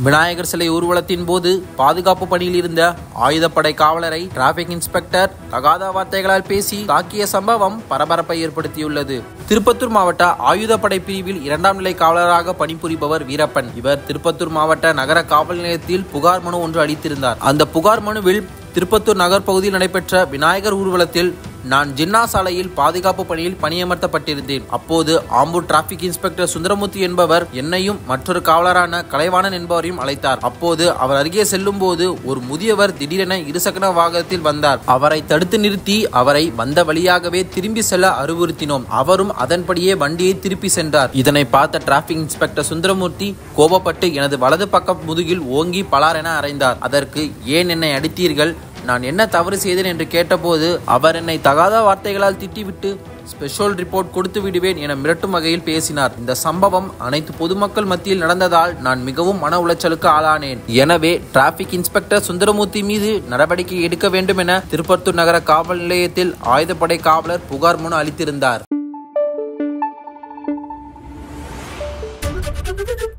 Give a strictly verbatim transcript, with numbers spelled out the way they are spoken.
விநாயகர் சிலை ஊர்வலத்தின் போது பாதுகாப்பு பணியில் இருந்த ஆயுதப்படை காவலரை டிராபிக் இன்ஸ்பெக்டர் தகாத வார்த்தைகளால் பேசி தாக்கிய சம்பவம் பரபரப்பை ஏற்படுத்தியுள்ளது. திருப்பத்தூர் மாவட்ட ஆயுதப்படை பிரிவில் இரண்டாம் நிலை காவலராக பணிபுரிபவர் வீரப்பன். இவர் திருப்பத்தூர் மாவட்ட நகர காவல் நிலையத்தில் புகார் மனு ஒன்று அளித்திருந்தார். அந்த புகார் மனுவில் திருப்பத்தூர் நகர் பகுதியில் நடைபெற்ற விநாயகர் ஊர்வலத்தில் நான் ஜின்னா சாலையில் பாதுகாப்பு பணியில் பணியமர்த்தப்பட்டிருந்தேன். அப்போது ஆம்பூர் டிராபிக் இன்ஸ்பெக்டர் சுந்தரமூர்த்தி என்பவர் என்னையும் மற்றொரு காவலரான கலைவாணன் என்பவரையும் அழைத்தார். அப்போது அவர் அருகே செல்லும் போது ஒரு முதியவர் திடீரென இருசக்கர வாகனத்தில் வந்தார். அவரை தடுத்து நிறுத்தி அவரை வந்த வழியாகவே திரும்பி செல்ல அறிவுறுத்தினோம். அவரும் அதன்படியே வண்டியை திருப்பி சென்றார். இதனை பார்த்த டிராபிக் இன்ஸ்பெக்டர் சுந்தரமூர்த்தி கோபப்பட்டு எனது வலது பக்க முதுகில் ஓங்கி பலார் என அறைந்தார். அதற்கு ஏன் என்னை அடித்தீர்கள், நான் என்ன தவறு செய்தேன் என்று கேட்டபோது அவர் என்னை தகாத வார்த்தைகளால் திட்டிவிட்டு ஸ்பெஷல் ரிப்போர்ட் கொடுத்து விடுவேன் என மிரட்டும் வகையில் பேசினார். இந்த சம்பவம் அனைத்து பொதுமக்கள் மத்தியில் நடந்ததால் நான் மிகவும் மன உளைச்சலுக்கு ஆளானேன். எனவே டிராபிக் இன்ஸ்பெக்டர் சுந்தரமூர்த்தி மீது நடவடிக்கை எடுக்க வேண்டும் என திருப்பத்தூர் நகர காவல் நிலையத்தில் ஆயுதப்படை காவலர் புகார் மனு அளித்திருந்தார்.